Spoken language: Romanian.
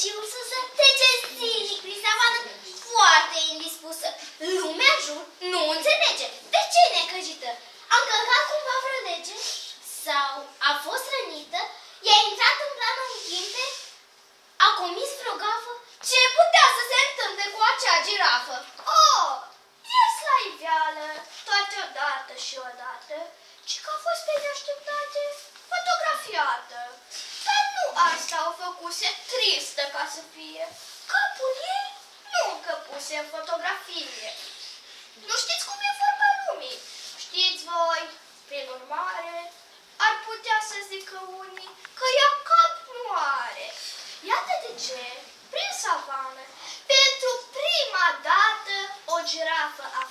și ursuță trece zilnic prin savană foarte indispusă. Lumea în jur nu înțelege de ce e necăjită. A încălcat cumva vreo lege? Sau a fost rănită? I-a intrat în planul în ghimpe? A comis vreo gafă? Ce putea să se întâmple cu acea girafă? Oh, ies la iveală, toate odată și odată, ci că a fost pe neașteptate fotografiată. Dar nu asta o făcuse tristă ca să fie. Capul ei nu încăpuse în fotografie. Nu știți cum e vorba lumii. Știți voi, prin urmare, ar putea să zică unii că ea cap nu are. Iată de ce, prin savană, pentru prima dată o girafă a